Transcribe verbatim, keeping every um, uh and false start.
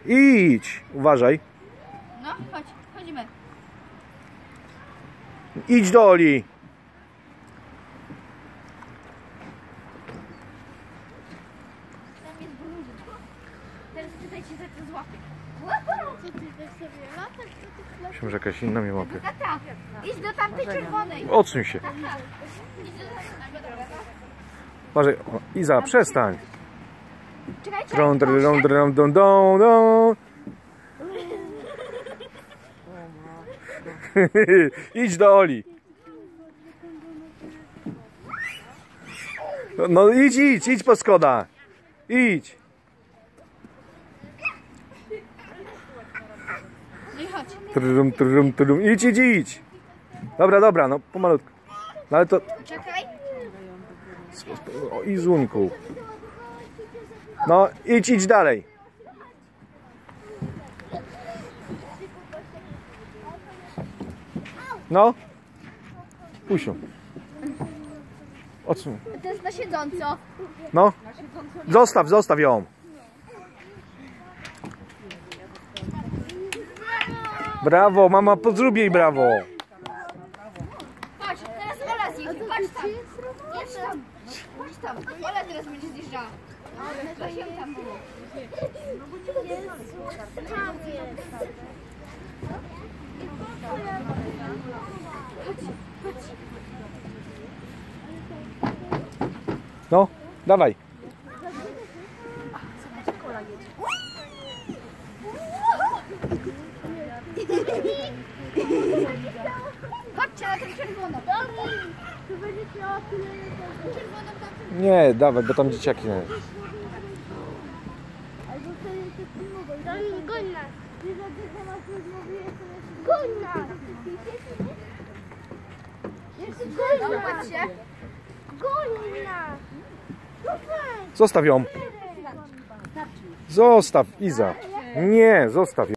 Idź, uważaj. No, chodź, chodzimy. Idź do Oli. Tam jest brudno. Teraz czytajcie, że to złapie. Co ty też sobie latasz do tych lat? Myślę, że jakaś inna mnie łapie. Tata, idź do tamtej czerwonej. Odsuń się. Tata, idź do tamtej czerwonej. Uważaj. O, Iza, przestań. Czekaj, czekaj. Dron, dron, dron, dron, dron, dron. Idź do Oli. No idź, idź, idź po schodach. Idź. No i chodź. Trum, trum, trum. Idź, idź, idź. Dobra, dobra, no pomalutku. No ale to... Czekaj. O, Izunku. No idź, idź dalej. No. Puść ją. Odsuń. To jest na siedząco. No. Zostaw, zostaw ją. Brawo, mama, podrób jej brawo. Patrz, teraz Ola zjedzie. Patrz tam. Jedź tam. Patrz tam. Ola teraz będzie zjeżdżała. No to się tam było. No, dawaj. Chodźcie na tę czerwoną. To będziesz miała tyle Czerwoną tam. Nie, dawaj, bo tam dzieciaki nie. albo wtedy to filmowo. Dawid, goń nas. Ty za dużo nas rozmówiłeś, to jeszcze... Goń nas! Jeszcze goń No, nas! patrzcie. Goń nas! Zostaw ją. Zostaw, Iza. Nie, zostaw ją.